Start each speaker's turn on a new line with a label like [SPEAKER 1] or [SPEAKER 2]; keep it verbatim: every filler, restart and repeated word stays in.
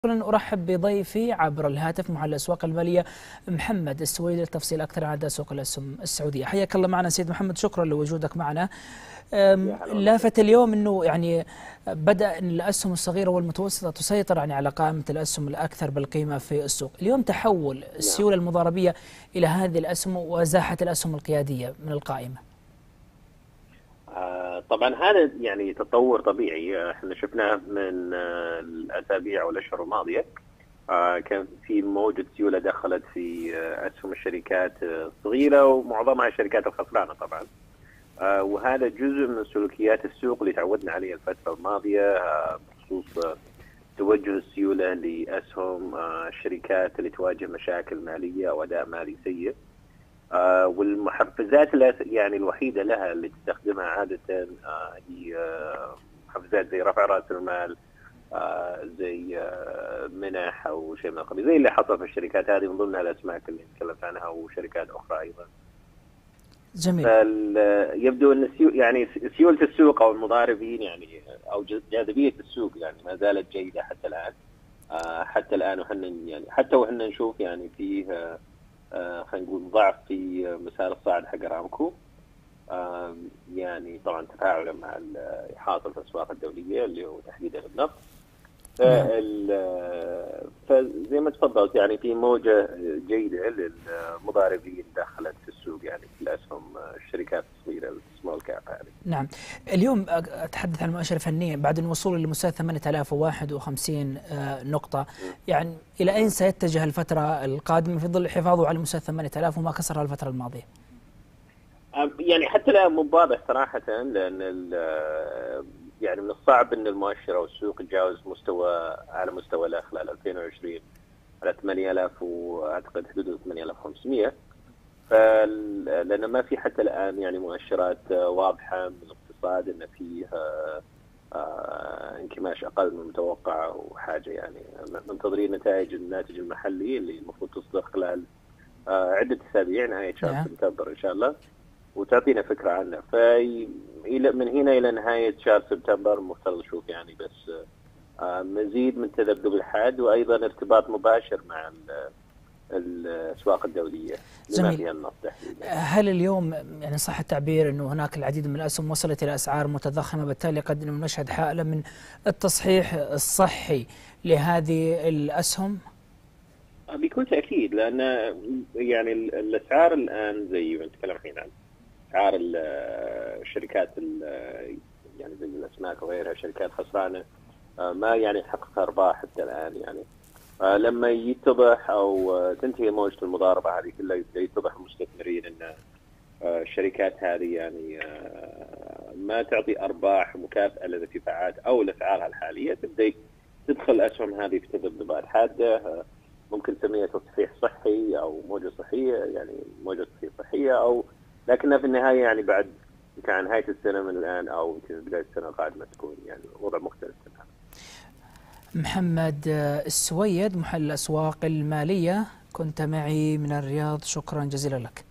[SPEAKER 1] أولا أرحب بضيفي عبر الهاتف محلل الأسواق المالية محمد السويدي للتفصيل أكثر عن أداء سوق الأسهم السعودية. حياك الله معنا سيد محمد، شكرا لوجودك معنا. لافت اليوم أنه يعني بدأ الأسهم الصغيرة والمتوسطة تسيطر يعني على قائمة الأسهم الأكثر بالقيمة في السوق. اليوم تحول السيولة المضاربية إلى هذه الأسهم وزاحة الأسهم القيادية من القائمة.
[SPEAKER 2] طبعا هذا يعني تطور طبيعي احنا شفناه من الاسابيع والاشهر الماضيه. كان في موجة سيوله دخلت في اسهم الشركات الصغيره ومعظمها الشركات الخسرانه طبعا، وهذا جزء من سلوكيات السوق اللي تعودنا عليه الفتره الماضيه بخصوص توجه السيوله لاسهم الشركات اللي تواجه مشاكل ماليه او اداء مالي سيء. آه والمحفزات يعني الوحيدة لها اللي تستخدمها عادة آه هي آه محفزات زي رفع رأس المال، آه زي آه منح أو شيء من القبيل، زي اللي حصل في الشركات هذه من ضمنها الأسماك اللي تكلمت عنها وشركات أخرى أيضا.
[SPEAKER 1] جميل.
[SPEAKER 2] يبدو أن يعني سيولة السوق أو المضاربين يعني أو جاذبية السوق يعني ما زالت جيدة حتى الآن. آه حتى الآن وحنا يعني حتى وحنا نشوف يعني فيه آه آه خلينا نقول ضعف في مسار الصاعد حق ارامكو، آه يعني طبعا تفاعلا مع احاطه الاسواق الدوليه اللي هو تحديدا النفط. فزي ما تفضلت يعني في موجه جيده للمضاربين دخلت في السوق يعني في الاسهم الشركات الصغيره السمول كاب هذه.
[SPEAKER 1] نعم، اليوم اتحدث عن المؤشر الفني بعد الوصول لمستوى ثمانية آلاف وواحد وخمسين نقطه، يعني الى اين سيتجه الفتره القادمه في ظل حفاظه على مستوى ثمانية آلاف وما كسرها الفتره الماضيه؟
[SPEAKER 2] يعني حتى الان مو واضح صراحه، لان يعني من الصعب ان المؤشر او السوق يتجاوز مستوى على مستوى له خلال ألفين وعشرين على ثمانية آلاف واعتقد حدود ثمانية آلاف وخمسمئة، فلان ما في حتى الان يعني مؤشرات واضحه من الاقتصاد ان فيه انكماش اقل من المتوقع او حاجه. يعني منتظرين نتائج الناتج المحلي اللي المفروض تصدر خلال عده اسابيع نهايه شهر سبتمبر ان شاء الله وتعطينا فكره عنه. فمن هنا الى نهايه شهر سبتمبر مفترض نشوف يعني بس مزيد من تذبذب الحاد وايضا ارتباط مباشر مع الاسواق الدوليه بما فيها النفط تحديدا.
[SPEAKER 1] هل اليوم يعني صح التعبير انه هناك العديد من الاسهم وصلت الى اسعار متضخمه بالتالي قد نشهد حاله من التصحيح الصحي لهذه الاسهم؟
[SPEAKER 2] بيكون تاكيد، لان يعني الاسعار الان زي ما نتكلم الحين عن اسعار الشركات يعني زي الاسماك وغيرها شركات خسرانه ما يعني حقق ارباح حتى الان. يعني لما يتضح او تنتهي موجه المضاربه هذه كلها يتضح المستثمرين ان الشركات هذه يعني ما تعطي ارباح مكافئه للارتفاعات او لاسعارها الحاليه، تبدا تدخل الاسهم هذه في تذبذبات حاده ممكن تسميها تصحيح صحي او موجه صحيه، يعني موجه صحيه او لكنها في النهايه يعني بعد كان نهايه السنه من الان او يمكن بدايه السنه القادمه تكون يعني وضع مختلف تماما.
[SPEAKER 1] محمد السويد محلل الأسواق المالية كنت معي من الرياض، شكرا جزيلا لك.